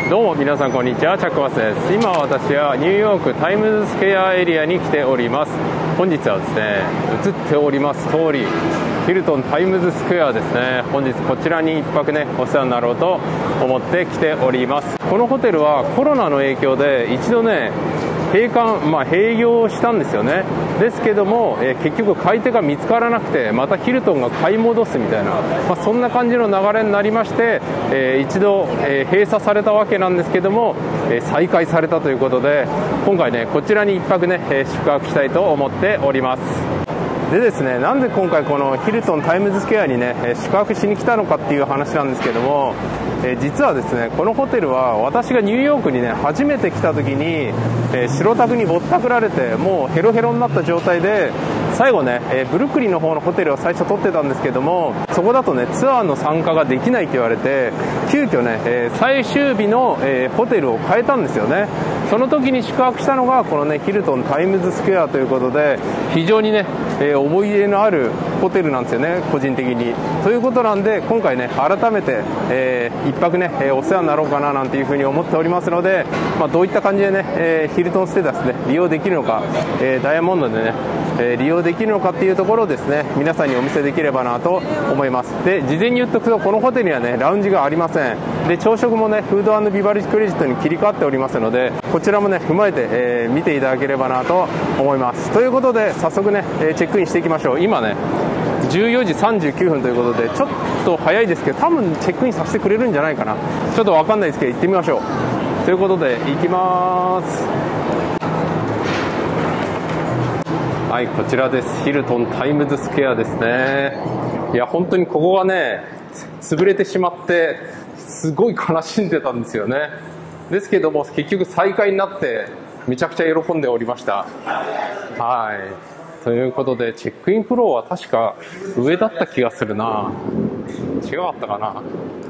どうも皆さんこんにちは、チャックバスです。今私はニューヨークタイムズスクエアエリアに来ております。本日はですね、映っております通りヒルトンタイムズスクエアですね。本日こちらに1泊ねお世話になろうと思って来ております。このホテルはコロナの影響で一度ね閉業したんですよね。ですけども、結局買い手が見つからなくて、またヒルトンが買い戻すみたいな、そんな感じの流れになりまして、一度、閉鎖されたわけなんですけども、再開されたということで、今回ねこちらに1泊ね、宿泊したいと思っております。でですね、なんで今回このヒルトンタイムズスクエアにね宿泊しに来たのかっていう話なんですけども、実はですねこのホテルは私がニューヨークにね初めて来た時に、白タクにぼったくられてもうヘロヘロになった状態で、最後ね、ブルックリンの方のホテルを最初取ってたんですけども、そこだとねツアーの参加ができないと言われて、急遽ね、最終日の、ホテルを変えたんですよね。その時に宿泊したのがこのねヒルトンタイムズスクエアということで、非常にね、思い入れのあるホテルなんですよね、個人的に。ということなんで今回ね改めて、一泊ね、お世話になろうかななんていうふうに思っておりますので、どういった感じでね、ヒルトンステータスね利用できるのか、ダイヤモンドでね、利用できるのかっていうところをですね皆さんにお見せできればなと思います。で、事前に言っておくとこのホテルにはねラウンジがありません。で、朝食もねフード&ビバレッジクレジットに切り替わっておりますので、こちらもね踏まえて、見ていただければなと思います。ということで早速ね、チェックインしていきましょう。今ね14時39分ということでちょっと早いですけど、多分チェックインさせてくれるんじゃないかな、ちょっと分かんないですけど行ってみましょう。ということで行きます。はい、こちらです。ヒルトンタイムズスクエアですね。いや本当にここがね潰れてしまってすごい悲しんでたんですよね。ですけども結局再開になってめちゃくちゃ喜んでおりました。はい、ということでチェックインフローは確か上だった気がするな。違かったかな。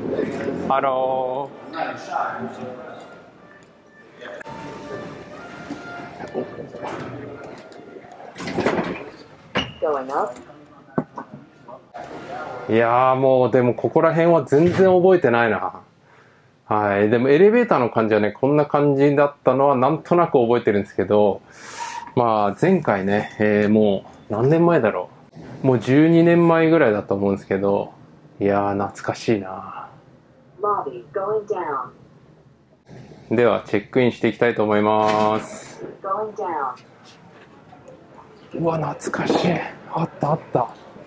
いやーもうでもここら辺は全然覚えてないな。はい、でもエレベーターの感じはねこんな感じだったのはなんとなく覚えてるんですけど、前回ね、もう何年前だろう、もう12年前ぐらいだと思うんですけど、いやー懐かしいな。ではチェックインしていきたいと思います。うわ懐かしい、あったあった。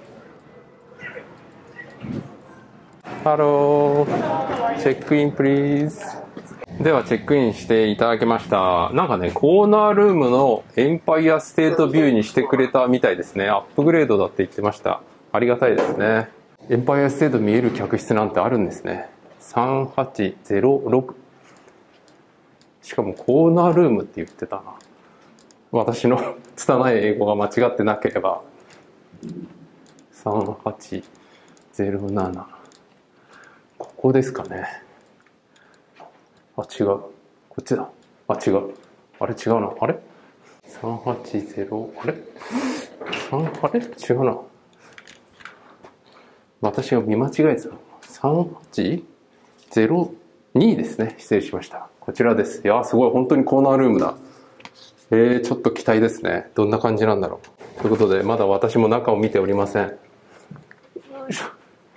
ハロー、チェックインプリーズ。ではチェックインしていただきました。なんかねコーナールームのエンパイアステートビューにしてくれたみたいですね。アップグレードだって言ってました。ありがたいですね。エンパイアステート見える客室なんてあるんですね。3806、しかもコーナールームって言ってたな。私の拙い英語が間違ってなければ。3807、ここですかね。あ、違う。こっちだ。あ、違う。あれ違うな。あれ ?380、あれあれ違うな。私が見間違えてた。3802ですね。失礼しました。こちらです。いや、すごい。本当にコーナールームだ。ちょっと期待ですね。どんな感じなんだろう。ということで、まだ私も中を見ておりません。よいしょ。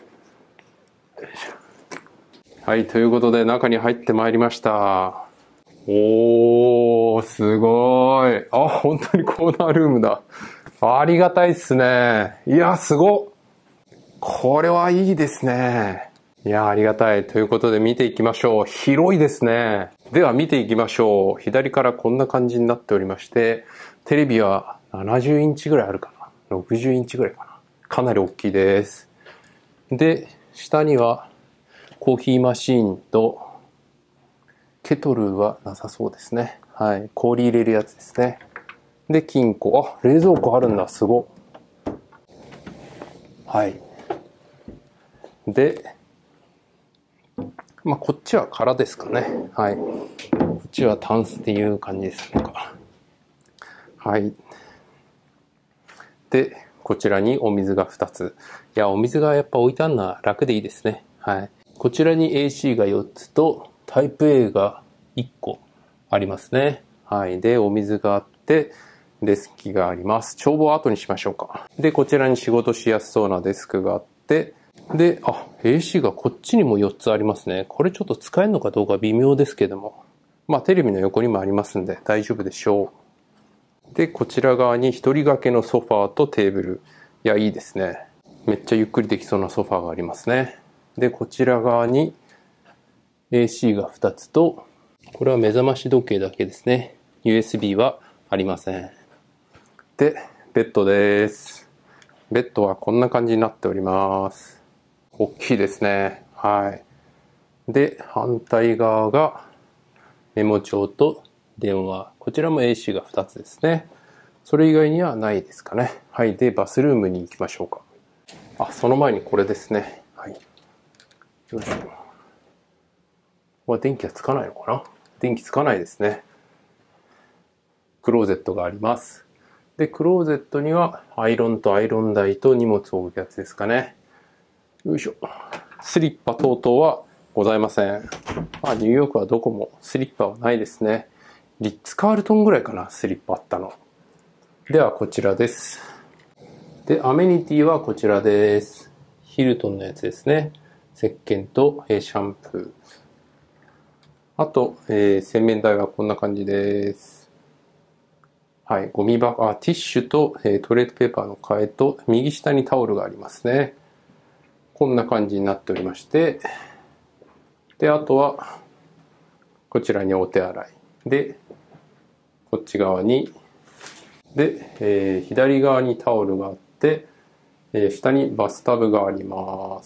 はい、ということで中に入ってまいりました。おー、すごい。あ、本当にコーナールームだ。ありがたいっすね。いや、すごっ。これはいいですね。いや、ありがたい。ということで見ていきましょう。広いですね。では見ていきましょう。左からこんな感じになっておりまして、テレビは70インチぐらいあるかな。60インチぐらいかな。かなり大きいです。で、下にはコーヒーマシーンとケトルはなさそうですね。はい。氷入れるやつですね。で、金庫。あ、冷蔵庫あるんだ。すご。はい。で、こっちは空ですかね。はい。こっちはタンスっていう感じですか。はい。で、こちらにお水が2つ。いや、お水がやっぱ置いてあるのは楽でいいですね。はい。こちらに AC が4つと、 タイプ A が1個ありますね。はい。で、お水があって、デスク機があります。帳簿は後にしましょうか。で、こちらに仕事しやすそうなデスクがあって、で、AC がこっちにも4つありますね。これちょっと使えるのかどうか微妙ですけども。まあ、テレビの横にもありますんで大丈夫でしょう。で、こちら側に一人掛けのソファーとテーブル。いや、いいですね。めっちゃゆっくりできそうなソファーがありますね。で、こちら側に AC が2つと、これは目覚まし時計だけですね。USB はありません。で、ベッドです。ベッドはこんな感じになっております。大きいですね。はい。で、反対側がメモ帳と電話。こちらも AC が2つですね。それ以外にはないですかね。はい。で、バスルームに行きましょうか。その前にこれですね。はい。よいしょ。ここは電気はつかないのかな？電気つかないですね。クローゼットがあります。で、クローゼットにはアイロンとアイロン台と荷物を置くやつですかね。よいしょ。スリッパ等々はございません。ニューヨークはどこもスリッパはないですね。リッツ・カールトンぐらいかな、スリッパあったの。ではこちらです。で、アメニティはこちらです。ヒルトンのやつですね。石鹸とシャンプー。あと、洗面台はこんな感じです。はい、ゴミ箱、ティッシュと、トイレットペーパーの替えと、右下にタオルがありますね。こんな感じになっておりまして、で、あとは、こちらにお手洗い。で、こっち側に、で、左側にタオルがあって、下にバスタブがあります。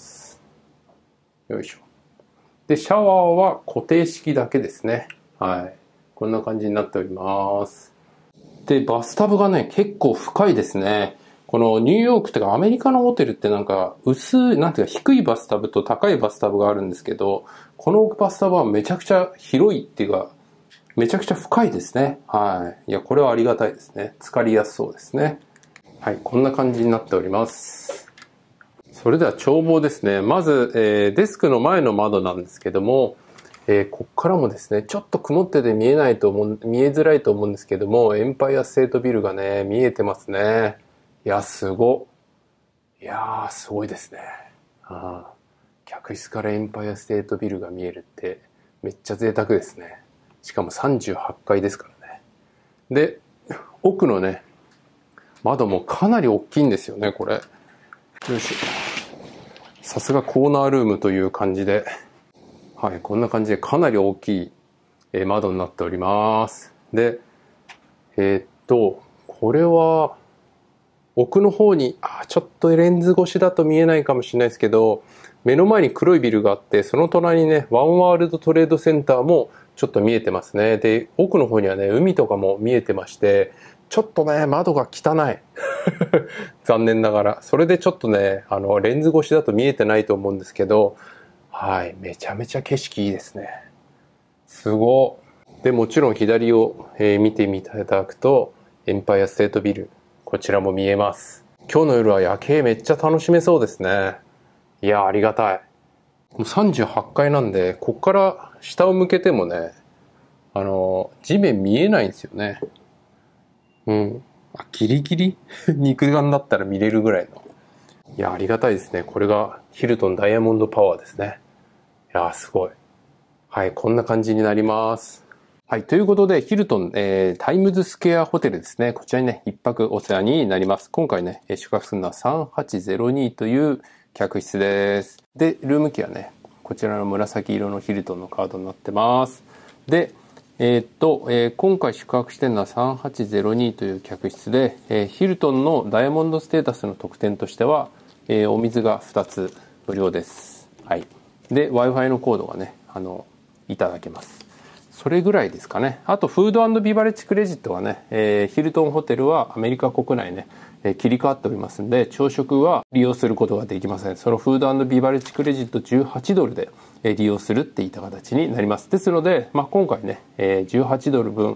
よいしょ。で、シャワーは固定式だけですね。はい。こんな感じになっております。で、バスタブがね、結構深いですね。このニューヨークとかアメリカのホテルってなんかなんていうか低いバスタブと高いバスタブがあるんですけど、このバスタブはめちゃくちゃ広いっていうか、めちゃくちゃ深いですね。はい。いや、これはありがたいですね。浸かりやすそうですね。はい、こんな感じになっております。それでは眺望ですね。まず、デスクの前の窓なんですけども、こっからもですね、ちょっと曇ってて見えづらいと思うんですけども、エンパイアステートビルがね、見えてますね。いや、すごいですね。客室からエンパイアステートビルが見えるってめっちゃ贅沢ですね。しかも38階ですからね。で、奥のね、窓もかなり大きいんですよね、これ。よいしょ。さすがコーナールームという感じで。はい、こんな感じでかなり大きい窓になっております。で、これは、奥の方に、ちょっとレンズ越しだと見えないかもしれないですけど、目の前に黒いビルがあって、その隣にね、ワンワールドトレードセンターもちょっと見えてますね。で、奥の方にはね、海とかも見えてまして、ちょっとね、窓が汚い。残念ながら。それでちょっとね、レンズ越しだと見えてないと思うんですけど、はい、めちゃめちゃ景色いいですね。すごい。で、もちろん左を、見ていただくと、エンパイアステートビル、こちらも見えます。今日の夜は夜景めっちゃ楽しめそうですね。いや、ありがたい。もう38階なんで、こっから下を向けてもね、地面見えないんですよね。ギリギリ肉眼だったら見れるぐらいの。いや、ありがたいですね。これがヒルトンダイヤモンドパワーですね。いや、すごい。はい、こんな感じになります。はい、ということで、ヒルトン、タイムズスクエアホテルですね。こちらにね、一泊お世話になります。今回ね、宿泊するのは3802という客室です。で、ルームキーはね、こちらの紫色のヒルトンのカードになってます。で、今回宿泊してるのは3802という客室で、ヒルトンのダイヤモンドステータスの特典としては、お水が2つ無料です。はい。で、Wi-Fi のコードがね、いただけます。それぐらいですかね。あと、フード&ビバレッジクレジットはね、ヒルトンホテルはアメリカ国内ね、切り替わっておりますんで、朝食は利用することができません。そのフード&ビバレッジクレジット18ドルで利用するっていった形になります。ですので、今回ね、18ドル分、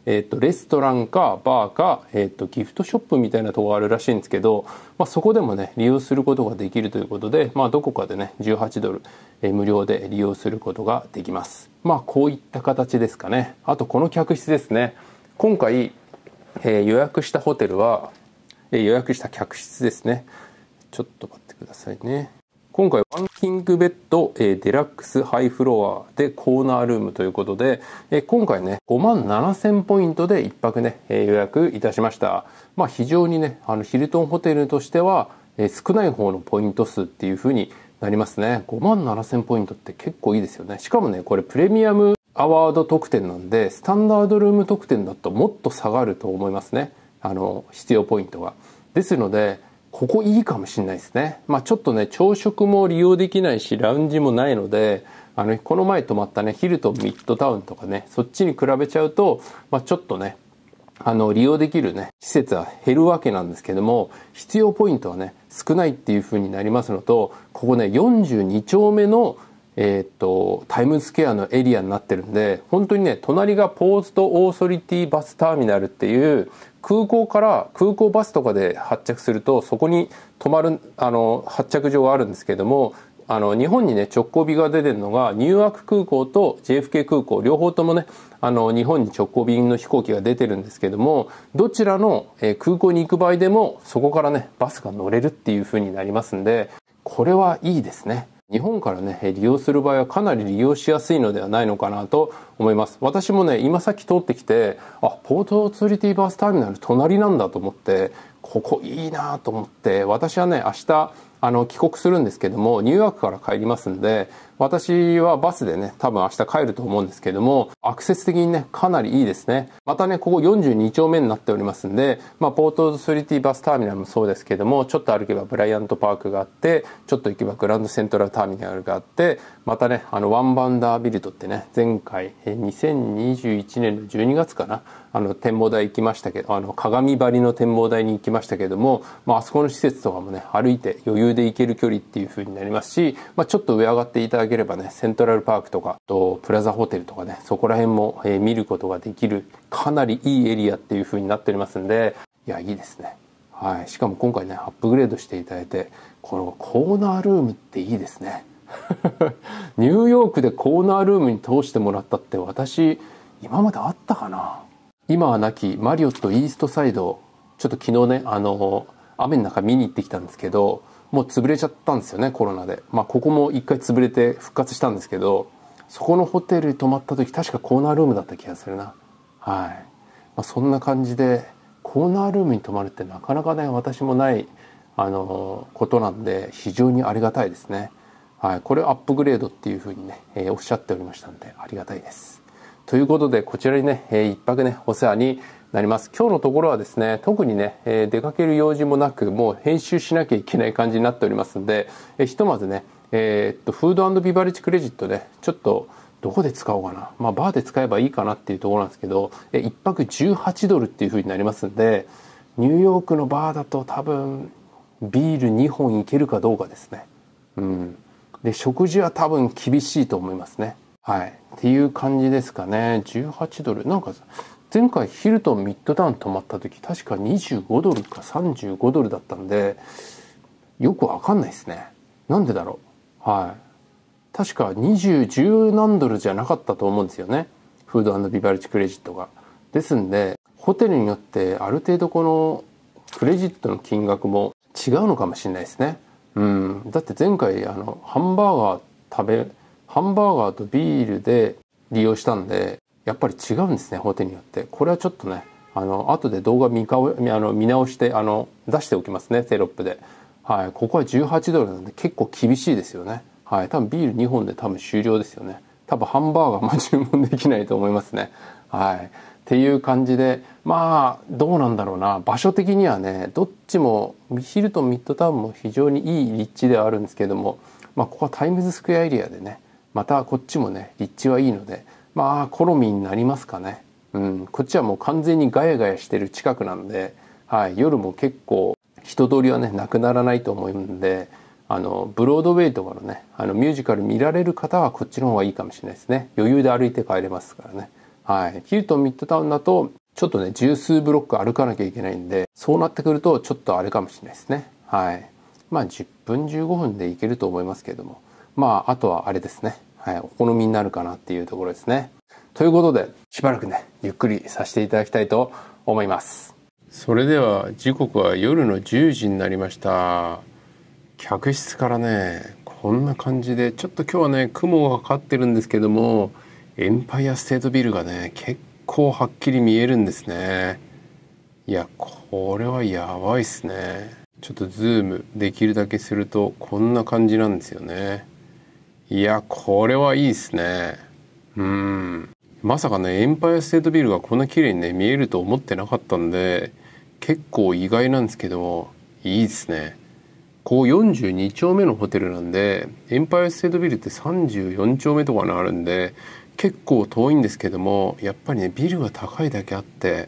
レストランかバーか、ギフトショップみたいなところがあるらしいんですけど、そこでもね利用することができるということで、どこかでね$18、無料で利用することができます。こういった形ですかね。あとこの客室ですね。今回、予約したホテルは、予約した客室ですね。ちょっと待ってくださいね。今回ワンキングベッド、デラックスハイフロアでコーナールームということで、今回ね57,000ポイントで1泊ね、予約いたしました。非常にねヒルトンホテルとしては、少ない方のポイント数っていう風になりますね。57,000ポイントって結構いいですよね。しかもねこれプレミアムアワード特典なんで、スタンダードルーム特典だともっと下がると思いますね。必要ポイントが。ですのでここいいかもしれないですね。ちょっとね朝食も利用できないしラウンジもないので、この前泊まったねヒルトンミッドタウンとかね、そっちに比べちゃうと、ちょっとね利用できるね施設は減るわけなんですけども、必要ポイントはね少ないっていう風になりますのと、ここね42丁目のタイムズスクエアのエリアになってるんで、本当にね隣がポートオーソリティバスターミナルっていう空港バスとかで発着するとそこに泊まる発着場があるんですけども、日本にね直行便が出てるのがニューアーク空港と JFK 空港両方ともね日本に直行便の飛行機が出てるんですけども、どちらの空港に行く場合でもそこからねバスが乗れるっていう風になりますんで、これはいいですね。日本からね利用する場合はかなり利用しやすいのではないのかなと思います。私もね今さっき通ってきて、ポートオーソリティバスターミナル隣なんだと思って、ここいいなと思って、私はね明日帰国するんですけども、ニューヨークから帰りますんで、私はバスでね多分明日帰ると思うんですけども、アクセス的にねかなりいいですね。またねここ42丁目になっておりますんで、ポートオーソリティバスターミナルもそうですけども、ちょっと歩けばブライアントパークがあって、ちょっと行けばグランドセントラルターミナルがあって、またねワンバウンダービルドってね、前回2021年の12月かな展望台行きましたけど、鏡張りの展望台に行きましたけども、あそこの施設とかもね歩いて余裕で行ける距離っていう風になりますし、ちょっと上上がっていただければねセントラルパークとかプラザホテルとかね、そこら辺も見ることができるかなりいいエリアっていう風になっておりますんで、いやいいですね。はい。しかも今回ねアップグレードしていただいて、このコーナールームっていいですね。ニューヨークでコーナールームに通してもらったって私今まであったかな。今はなきマリオットイーストサイド、ちょっと昨日ね雨の中見に行ってきたんですけど、もう潰れちゃったんですよねコロナで。ここも一回潰れて復活したんですけど、そこのホテルに泊まった時確かコーナールームだった気がするな。はい。そんな感じでコーナールームに泊まるってなかなかね私もないことなんで、非常にありがたいですね。はい。これアップグレードっていうふうにね、おっしゃっておりましたんでありがたいです。ということでこちらにね、一泊ねお世話になります。今日のところはですね特にね、出かける用事もなく、もう編集しなきゃいけない感じになっておりますんで、ひとまずねフード&ビバレッジクレジットでちょっとどこで使おうかな、バーで使えばいいかなっていうところなんですけど、1泊$18っていう風になりますんで、ニューヨークのバーだと多分ビール2本いけるかどうかですね。で食事は多分厳しいと思いますね。はい。っていう感じですかね。$18。なんか前回ヒルトンミッドタウン泊まった時確か$25か$35だったんで、よくわかんないですね。なんでだろう。はい。確か10何ドルじゃなかったと思うんですよね。フード&ビバレッジクレジットが。ですんで、ホテルによってある程度このクレジットの金額も違うのかもしれないですね。だって前回ハンバーガーとビールで利用したんで、やっぱり違うんですねホテルによって。これはちょっとね後で動画見直して出しておきますねテロップで。はい。ここは$18なんで結構厳しいですよね。はい。多分ビール2本で多分終了ですよね。多分ハンバーガーも注文できないと思いますね。はい。っていう感じで、どうなんだろうな。場所的にはね、どっちもヒルトンミッドタウンも非常にいい立地ではあるんですけども、ここはタイムズスクエアエリアでね、またこっちもね立地はいいので、好みになりますかね。こっちはもう完全にガヤガヤしてる近くなんで、はい。夜も結構人通りはねなくならないと思うんで、ブロードウェイとかのねミュージカル見られる方はこっちの方がいいかもしれないですね。余裕で歩いて帰れますからね。はい。ヒルトンミッドタウンだとちょっとね十数ブロック歩かなきゃいけないんで、そうなってくるとちょっとあれかもしれないですね。はい。まあ10分15分で行けると思いますけれども、まああとはあれですね、はい、お好みになるかなっていうところですね。ということでしばらくねゆっくりさせていただきたいと思います。それでは時刻は夜の10時になりました。客室からねこんな感じで、ちょっと今日はね雲がかかってるんですけども、エンパイアステートビルがね結構はっきり見えるんですね。いやこれはやばいっすね。ちょっとズームできるだけするとこんな感じなんですよね。いやこれはいいっすね。まさかねエンパイアステートビルがこんな綺麗にね見えると思ってなかったんで、結構意外なんですけども、いいですね。こう42丁目のホテルなんで、エンパイアステートビルって34丁目とかにあるんで結構遠いんですけども、やっぱりねビルが高いだけあって、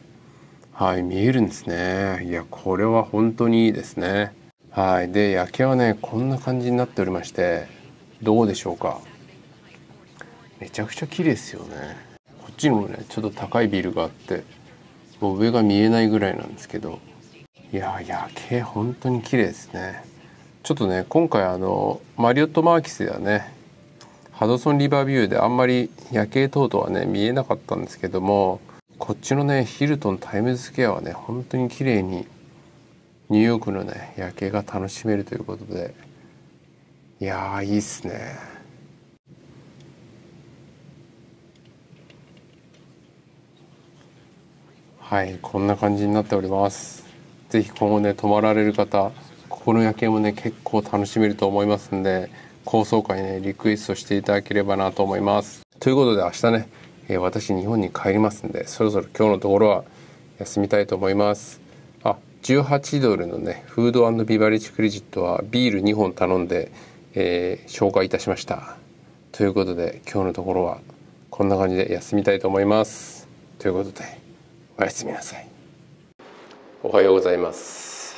はい、見えるんですね。いやこれは本当にいいですね。はい。で夜景はねこんな感じになっておりまして、どうでしょうか。めちゃくちゃ綺麗ですよね。こっちにもねちょっと高いビルがあって、もう上が見えないぐらいなんですけど、いや夜景本当に綺麗ですね。ちょっとね今回マリオットマーキスではねハドソンリバービューであんまり夜景等々はね見えなかったんですけども、こっちのねヒルトンタイムズスクエアはね本当に綺麗にニューヨークのね夜景が楽しめるということで、いやーいいっすね。はい、こんな感じになっております。ぜひ今後ね泊まられる方、ここの夜景もね結構楽しめると思いますんで、高層階ねリクエストしていただければなと思います。ということで明日ね、私日本に帰りますんで、そろそろ今日のところは休みたいと思います。18ドルのねフード&ビバレッジクレジットはビール2本頼んで、紹介いたしました。ということで今日のところはこんな感じで休みたいと思います。ということでおやすみなさい。おはようございます。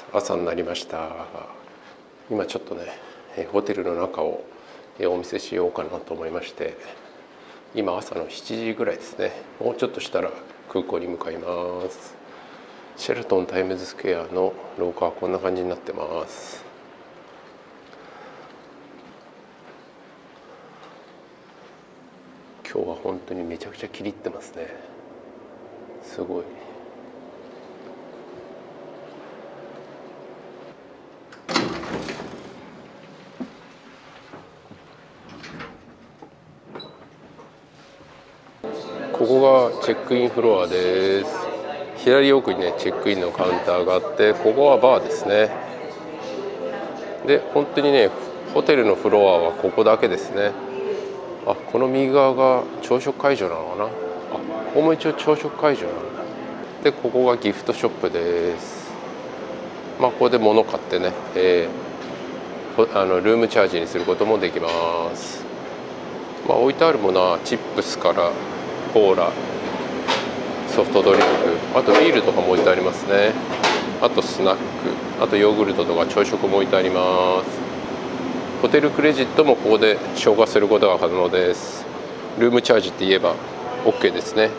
朝になりました。今ちょっとねホテルの中をお見せしようかなと思いまして、今朝の7時ぐらいですね。もうちょっとしたら空港に向かいます。シェルトンタイムズスクエアの廊下はこんな感じになってます。今日は本当にめちゃくちゃキリってますね。すごい。ここがチェックインフロアです。左奥にねチェックインのカウンターがあって、ここはバーですね。で本当にねホテルのフロアはここだけですね。この右側が朝食会場なのかな。ここも一応朝食会場なんだ。でここがギフトショップです。ここで物買ってね、ルームチャージにすることもできます。置いてあるものはチップスからコーラ、ソフトドリンク、あとビールとかも置いてありますね。あとスナック、あとヨーグルトとか朝食も置いてあります。ホテルクレジットもここで消化することが可能です。ルームチャージって言えば OK ですね。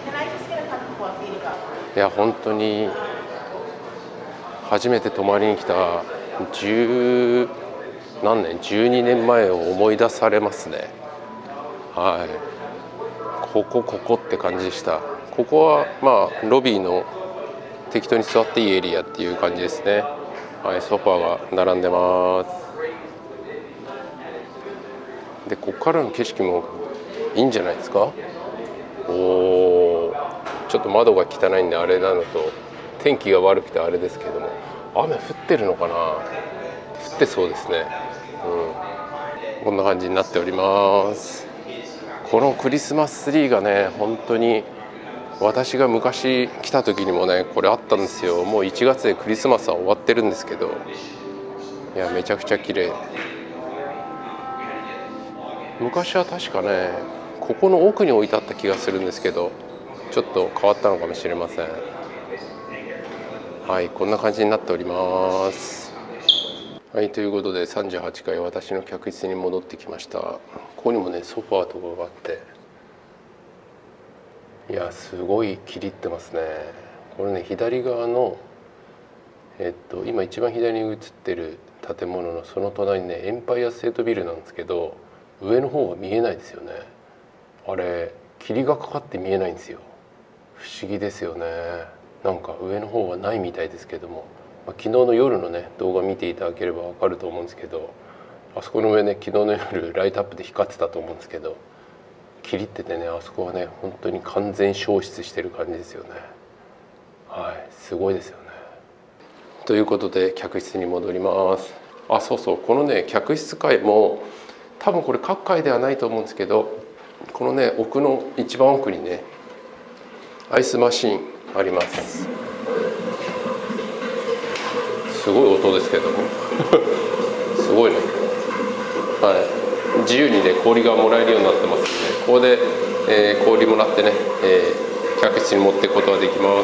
いや本当に初めて泊まりに来た12年前を思い出されますね。はい。ここって感じでした。ここはロビーの適当に座っていいエリアっていう感じですね。はい、ソファーが並んでます。でここからの景色もいいんじゃないですか。ちょっと窓が汚いんであれなのと、天気が悪くてあれですけども、雨降ってるのかな。降ってそうですね。こんな感じになっております。このクリスマスツリーがね本当に、私が昔来た時にもねこれあったんですよ。もう1月でクリスマスは終わってるんですけど、いやめちゃくちゃ綺麗。昔は確かねここの奥に置いてあった気がするんですけど、ちょっと変わったのかもしれません。はい、こんな感じになっております。はい、ということで38階私の客室に戻ってきました。ここにもねソファーとかがあって、いいや、すごい切り入ってますね。これね、左側の今一番左に映ってる建物のその隣にね、エンパイアステートビルなんですけど、上の方が見えないですよね。あれ霧がかかって見えないんですよ。不思議ですよね。なんか上の方はないみたいですけども、昨日の夜のね動画見ていただければわかると思うんですけど、あそこの上ね、昨日の夜ライトアップで光ってたと思うんですけど、切りっててね、あそこはね本当に完全消失してる感じですよね。はい、すごいですよね。ということで客室に戻ります。あ、そうそう、このね客室階も多分これ各階ではないと思うんですけど、このね奥の一番奥にねアイスマシンあります。すごい音ですけどもすごいね。はい、自由にね氷がもらえるようになってますので、ここで、氷もらってね、客室に持っていくことができます。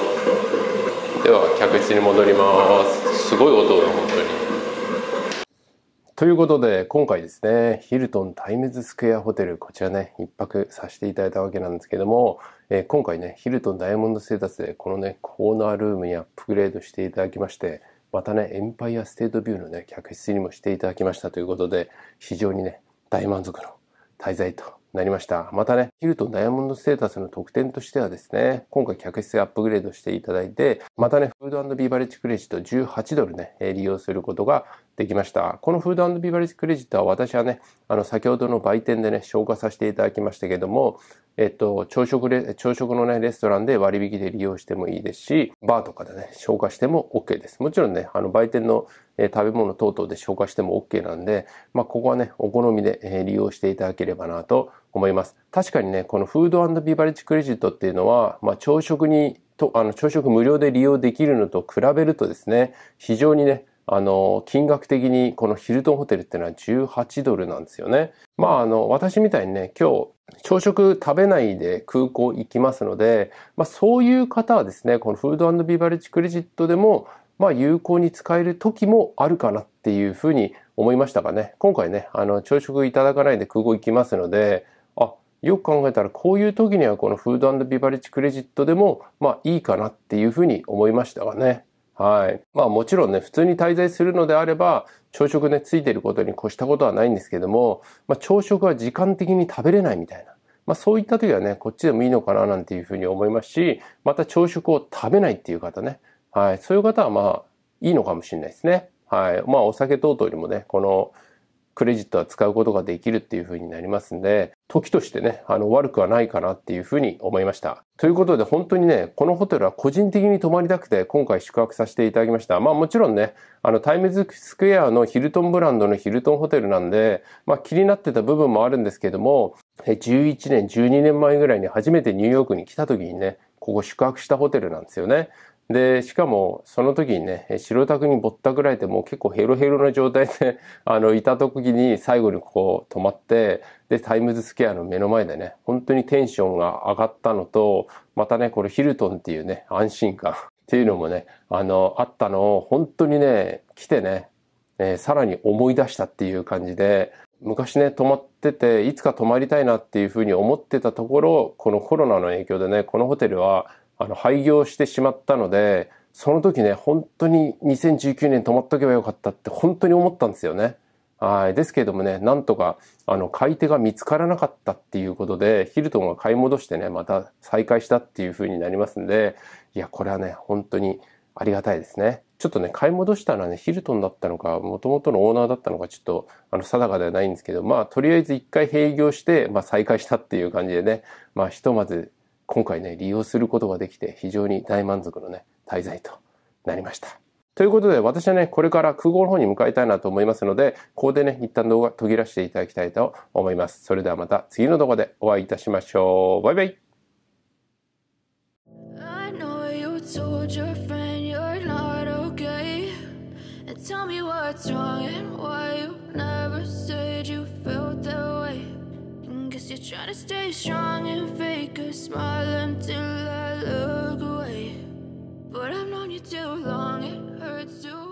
では客室に戻ります。すごい音だ本当に。ということで今回ですね、ヒルトンタイムズスクエアホテル、こちらね一泊させていただいたわけなんですけども、今回ねヒルトンダイヤモンドステータスでこのねコーナールームにアップグレードしていただきまして、またねエンパイアステートビューのね客室にもしていただきましたということで、非常にね大満足の滞在となりました。またねヒルトンダイヤモンドステータスの特典としてはですね、今回客室アップグレードしていただいて、またねフード&ビバレッジクレジット$18ね利用することができました。このフード&ビバレッジクレジットは私はね先ほどの売店でね消化させていただきましたけども、朝食のねレストランで割引で利用してもいいですし、バーとかでね消化しても OK です。もちろんね売店の食べ物等々で消化しても OK なんで、ここはねお好みで利用していただければなと思います。確かにねこのフード&ビバレッジクレジットっていうのは、朝食無料で利用できるのと比べるとですね、非常にね金額的にこのヒルトンホテルっていうのは$18なんですよね。私みたいにね今日朝食食べないで空港行きますので、そういう方はですねこのフード&ビバレッジクレジットでも有効に使える時もあるかなっていうふうに思いましたがね、今回ね朝食いただかないで空港行きますので、よく考えたらこういう時にはこのフード&ビバレッジクレジットでもいいかなっていうふうに思いましたがね。はい。もちろんね、普通に滞在するのであれば、朝食ね、ついてることに越したことはないんですけども、朝食は時間的に食べれないみたいな。そういった時はね、こっちでもいいのかななんていうふうに思いますし、また朝食を食べないっていう方ね。はい。そういう方はいいのかもしれないですね。はい。お酒等々にもね、このクレジットは使うことができるっていう風になりますんで、時としてね、悪くはないかなっていう風に思いました。ということで本当にね、このホテルは個人的に泊まりたくて今回宿泊させていただきました。もちろんね、タイムズスクエアのヒルトンブランドのヒルトンホテルなんで、気になってた部分もあるんですけども、11年、12年前ぐらいに初めてニューヨークに来た時にね、ここ宿泊したホテルなんですよね。で、しかも、その時にね、白タクにぼったくられてもう結構ヘロヘロな状態で、いた時に最後にここ泊まって、で、タイムズスクエアの目の前でね、本当にテンションが上がったのと、またね、これヒルトンっていうね、安心感っていうのもね、あったのを、本当にね、来てね、さらに思い出したっていう感じで、昔ね、泊まってて、いつか泊まりたいなっていうふうに思ってたところ、このコロナの影響でね、このホテルは、廃業してしまったので、その時ね、本当に2019年泊まっとけばよかったって本当に思ったんですよね。はい。ですけれどもね、なんとか、買い手が見つからなかったっていうことで、ヒルトンが買い戻してね、また再開したっていう風になりますんで、いや、これはね、本当にありがたいですね。ちょっとね、買い戻したのはね、ヒルトンだったのか、元々のオーナーだったのか、ちょっと、定かではないんですけど、とりあえず一回閉業して、再開したっていう感じでね、ひとまず、今回ね、利用することができて、非常に大満足のね、滞在となりました。ということで、私はね、これから空港の方に向かいたいなと思いますので、ここでね、一旦動画途切らしていただきたいと思います。それではまた次の動画でお会いいたしましょう。バイバイ。Tell me what's wrong and why you never said you felt that way. Guess you're trying to stay strong and fake a smile until I look away. But I've known you too long, it hurts to